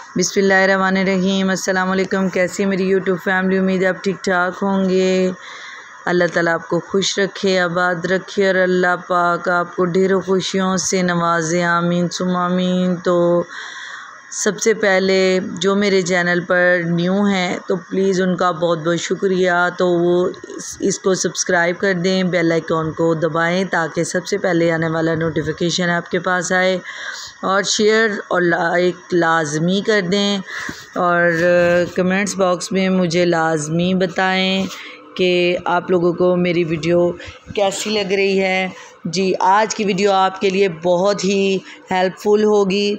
बिस्मिल्लाहिर्रहमानिर्रहीम। अस्सलाम वालेकुम। कैसी मेरी यूट्यूब फैमिली, उम्मीद है आप ठीक ठाक होंगे। अल्लाह ताला आपको खुश रखे, आबाद रखे और अल्लाह पाक आपको ढेरों खुशियों से नवाजे। आमीन सुम्मा आमीन। तो सबसे पहले जो मेरे चैनल पर न्यू हैं तो प्लीज़ उनका बहुत बहुत शुक्रिया। तो वो इसको सब्सक्राइब कर दें, बेल आइकॉन को दबाएं ताकि सबसे पहले आने वाला नोटिफिकेशन आपके पास आए, और शेयर और लाइक लाजमी कर दें। और कमेंट्स बॉक्स में मुझे लाजमी बताएं कि आप लोगों को मेरी वीडियो कैसी लग रही है। जी, आज की वीडियो आपके लिए बहुत ही हेल्पफुल होगी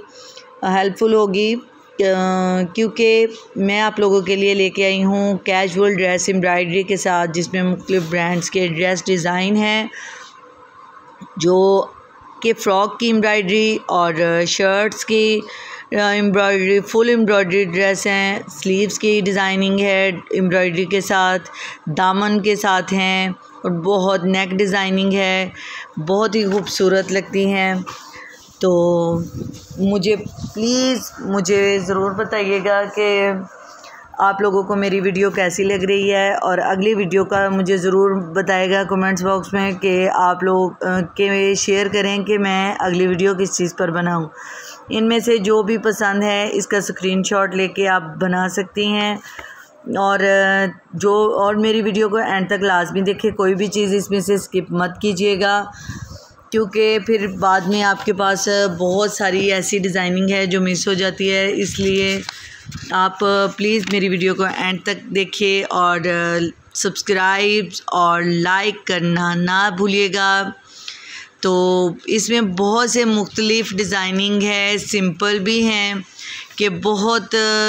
क्योंकि मैं आप लोगों के लिए लेके आई हूँ कैजुअल ड्रेस एम्ब्रॉयडरी के साथ, जिसमें मुख्तलिफ ब्रांड्स के ड्रेस डिज़ाइन हैं, जो कि फ़्रॉक की एम्ब्रॉयडरी और शर्ट्स की एम्ब्रॉयडरी, फुल एम्ब्रॉयडरी ड्रेस हैं, स्लीव्स की डिज़ाइनिंग है एम्ब्रॉयडरी के साथ, दामन के साथ हैं और बहुत नेक डिज़ाइनिंग है, बहुत ही खूबसूरत लगती हैं। तो मुझे ज़रूर बताइएगा कि आप लोगों को मेरी वीडियो कैसी लग रही है, और अगली वीडियो का मुझे ज़रूर बताइएगा कमेंट्स बॉक्स में कि आप लोग के शेयर करें कि मैं अगली वीडियो किस चीज़ पर बनाऊं। इनमें से जो भी पसंद है इसका स्क्रीनशॉट लेके आप बना सकती हैं। और मेरी वीडियो को एंड तक लाजमी देखें, कोई भी चीज़ इसमें से स्किप मत कीजिएगा, क्योंकि फिर बाद में आपके पास बहुत सारी ऐसी डिज़ाइनिंग है जो मिस हो जाती है। इसलिए आप प्लीज़ मेरी वीडियो को एंड तक देखिए और सब्सक्राइब और लाइक करना ना भूलिएगा। तो इसमें बहुत से मुख्तलिफ़ डिज़ाइनिंग है, सिंपल भी हैं कि बहुत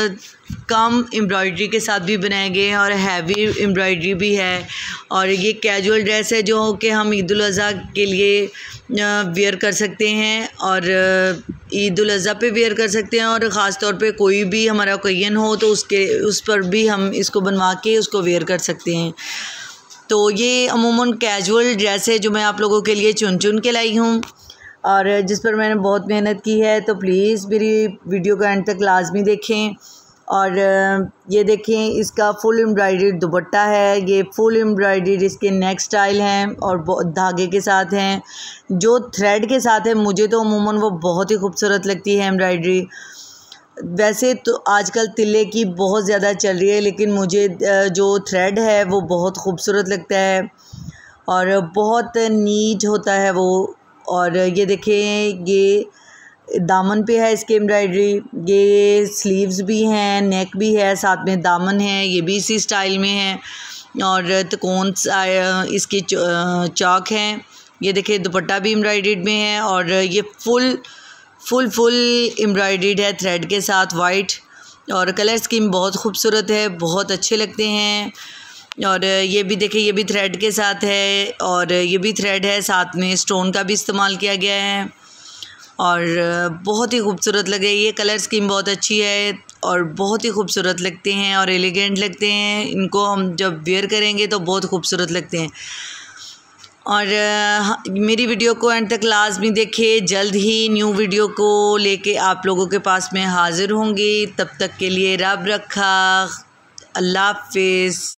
कम एम्ब्रॉयडरी के साथ भी बनाए गए हैं, और हैवी एम्ब्रॉयडरी भी है। और ये कैजुअल ड्रेस है जो कि हम ईद उल अज़हा के लिए वेयर कर सकते हैं, और ईद उल अज़हा पे वेयर कर सकते हैं, और ख़ास तौर पे कोई भी हमारा ओकेजन हो तो उस पर भी हम इसको बनवा के उसको वेयर कर सकते हैं। तो ये अमूमन कैजुअल ड्रेस है जो मैं आप लोगों के लिए चुन के लाई हूँ, और जिस पर मैंने बहुत मेहनत की है। तो प्लीज़ मेरी वीडियो को एंड तक लाजमी देखें। और ये देखें, इसका फुल एम्ब्रॉयडरी दुपट्टा है, ये फुल एम्ब्रॉयडरी इसके नेक स्टाइल हैं और धागे के साथ हैं, जो थ्रेड के साथ है। मुझे तो अमूमन वो बहुत ही खूबसूरत लगती है एम्ब्रॉयडरी। वैसे तो आजकल तिल्ले की बहुत ज़्यादा चल रही है, लेकिन मुझे जो थ्रेड है वो बहुत खूबसूरत लगता है और बहुत नीट होता है वो। और ये देखें, ये दामन पे है इसके एम्ब्रॉयडरी, ये स्लीव्स भी हैं, नेक भी है, साथ में दामन है, ये भी इसी स्टाइल में है, और तकोन इसकी चौक हैं। ये देखिए, दुपट्टा भी एम्ब्रॉयडर्ड में है, और ये फुल एम्ब्रॉयडर्ड है थ्रेड के साथ, वाइट। और कलर स्कीम बहुत खूबसूरत है, बहुत अच्छे लगते हैं। और ये भी देखिए, ये भी थ्रेड के साथ है, और ये भी थ्रेड है, साथ में स्टोन का भी इस्तेमाल किया गया है, और बहुत ही खूबसूरत लगे। ये कलर स्कीम बहुत अच्छी है और बहुत ही खूबसूरत लगते हैं और एलिगेंट लगते हैं। इनको हम जब वेयर करेंगे तो बहुत खूबसूरत लगते हैं। और मेरी वीडियो को एंड तक लाजमी देखें। जल्द ही न्यू वीडियो को लेके आप लोगों के पास में हाज़िर होंगी। तब तक के लिए रब रखा। अल्लाह हाफ़िज़।